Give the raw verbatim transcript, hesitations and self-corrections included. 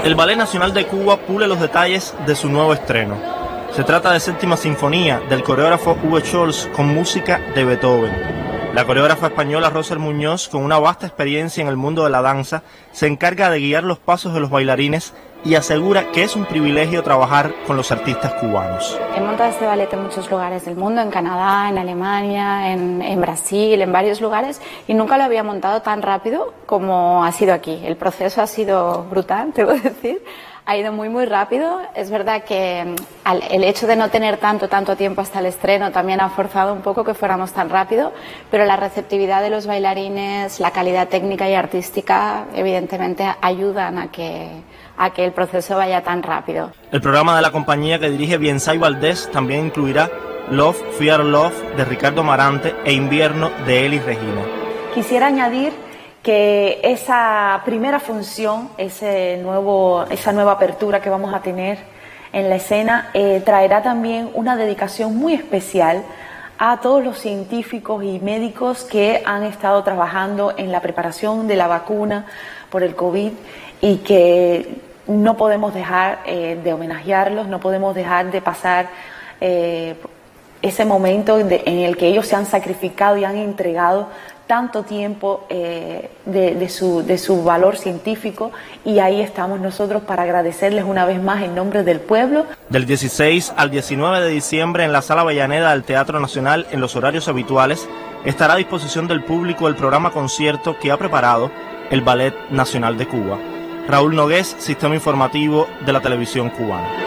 El Ballet Nacional de Cuba pule los detalles de su nuevo estreno. Se trata de Séptima Sinfonía del coreógrafo Uwe Scholz con música de Beethoven. La coreógrafa española Roser Muñoz, con una vasta experiencia en el mundo de la danza, se encarga de guiar los pasos de los bailarines y asegura que es un privilegio trabajar con los artistas cubanos. He montado este ballet en muchos lugares del mundo, en Canadá, en Alemania, en, en Brasil, en varios lugares, y nunca lo había montado tan rápido como ha sido aquí. El proceso ha sido brutal, debo decir. Ha ido muy muy rápido. Es verdad que al, el hecho de no tener tanto tanto tiempo hasta el estreno también ha forzado un poco que fuéramos tan rápido, pero la receptividad de los bailarines, la calidad técnica y artística evidentemente ayudan a que, a que el proceso vaya tan rápido. El programa de la compañía que dirige Biensay Valdés también incluirá Love, Fear Love de Ricardo Marante e Invierno de Elis Regina. Quisiera añadir que esa primera función, ese nuevo, esa nueva apertura que vamos a tener en la escena, eh, traerá también una dedicación muy especial a todos los científicos y médicos que han estado trabajando en la preparación de la vacuna por el COVID y que no podemos dejar eh, de homenajearlos, no podemos dejar de pasar eh, ese momento de, en el que ellos se han sacrificado y han entregado tanto tiempo eh, de, de, su, de su valor científico, y ahí estamos nosotros para agradecerles una vez más en nombre del pueblo. Del dieciséis al diecinueve de diciembre en la Sala Avellaneda del Teatro Nacional, en los horarios habituales, estará a disposición del público el programa concierto que ha preparado el Ballet Nacional de Cuba. Raúl Nogués, Sistema Informativo de la Televisión Cubana.